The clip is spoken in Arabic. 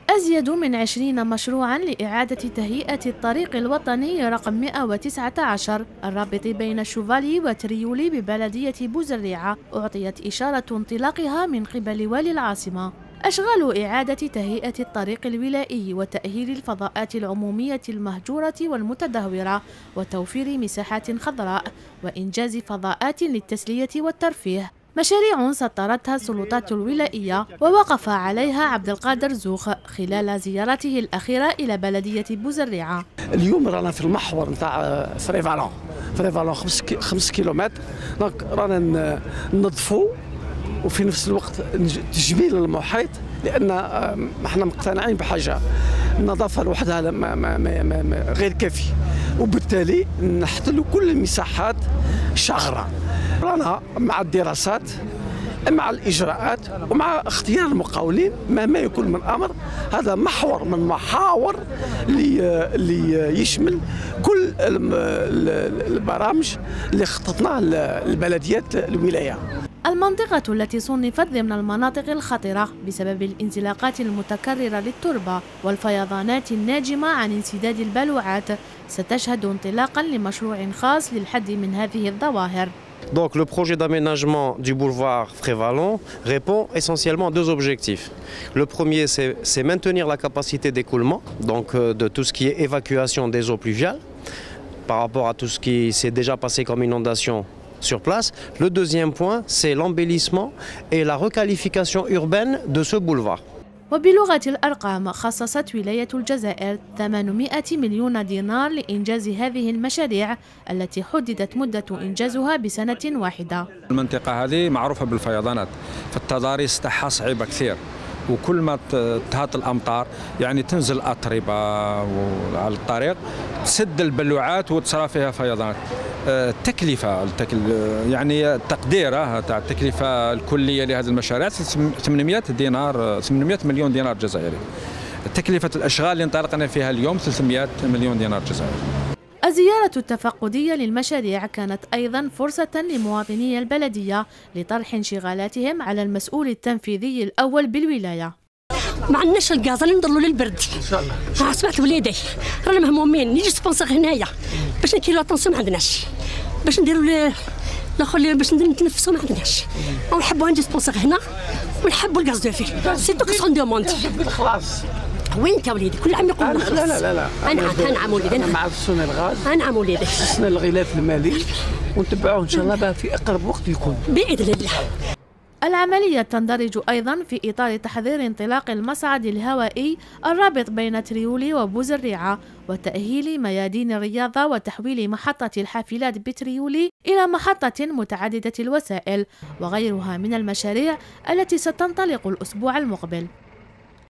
أزيد من 20 مشروعاً لإعادة تهيئة الطريق الوطني رقم 119 الرابط بين شوفالي وتريولي ببلدية بوزريعة أعطيت إشارة انطلاقها من قبل والي العاصمة. أشغال إعادة تهيئة الطريق الولائي وتأهيل الفضاءات العمومية المهجورة والمتدهورة وتوفير مساحات خضراء وإنجاز فضاءات للتسلية والترفيه، مشاريع سطرتها السلطات الولائية ووقف عليها عبد القادر زوخ خلال زيارته الأخيرة إلى بلدية بوزريعة. اليوم رانا في المحور نتاع فريفالون 5 كيلومتر، دونك رانا ننظفوا وفي نفس الوقت تجميل المحيط، لأن احنا مقتنعين بحاجة النظافة لوحدها غير كافي، وبالتالي نحتلوا كل المساحات شاغرة. رانا مع الدراسات مع الإجراءات ومع اختيار المقاولين مهما يكون من أمر. هذا محور من محاور اللي يشمل كل البرامج اللي خططناها للبلديات الولاية. المنطقة التي صنفت ضمن المناطق الخطرة بسبب الانزلاقات المتكررة للتربة والفيضانات الناجمة عن انسداد البلوعات ستشهد انطلاقا لمشروع خاص للحد من هذه الظواهر. Donc le projet d'aménagement du boulevard Frévalon répond essentiellement à deux objectifs. Le premier, c'est maintenir la capacité d'écoulement, donc de tout ce qui est évacuation des eaux pluviales par rapport à tout ce qui s'est déjà passé comme inondation sur place. Le deuxième point, c'est l'embellissement et la requalification urbaine de ce boulevard. وبلغة الأرقام خصصت ولاية الجزائر 800 مليون دينار لإنجاز هذه المشاريع التي حددت مدة إنجازها بسنة واحدة. المنطقة هذه معروفة بالفيضانات، فالتضاريس تاعها صعيبة كثير، وكل ما تهات الأمطار يعني تنزل أتربة على الطريق تسد البلوعات وتصرى فيها فيضانات. التكلفة يعني التقدير تاع التكلفة الكلية لهذه المشاريع 800 مليون دينار جزائري. تكلفة الأشغال اللي انطلقنا فيها اليوم 300 مليون دينار جزائري. الزيارة التفقدية للمشاريع كانت أيضا فرصة لمواطني البلدية لطرح انشغالاتهم على المسؤول التنفيذي الأول بالولاية. ما عندناش الغاز اللي نضلوا للبرد. سمعت وليدي رانا مهمومين، نيجي سبونسر هنايا باش نكيلو طونسيون ما عندناش، باش نديروا الاخر باش نتنفسوا ما عندناش، ونحبوا نجي سبونسر هنا ونحبوا الغاز دو في سي تو كسون دوموند. خلاص وين انت وليدي؟ كل عام يقول لك لا انا وليدي انا مع خصوصا الغاز، انا وليدي خصنا الغلاف المالي ونتبعوه ان شاء الله بقى في اقرب وقت يكون باذن الله. العملية تندرج أيضا في إطار تحضير انطلاق المصعد الهوائي الرابط بين تريولي وبوزريعة وتأهيل ميادين الرياضة وتحويل محطة الحافلات بتريولي إلى محطة متعددة الوسائل وغيرها من المشاريع التي ستنطلق الأسبوع المقبل.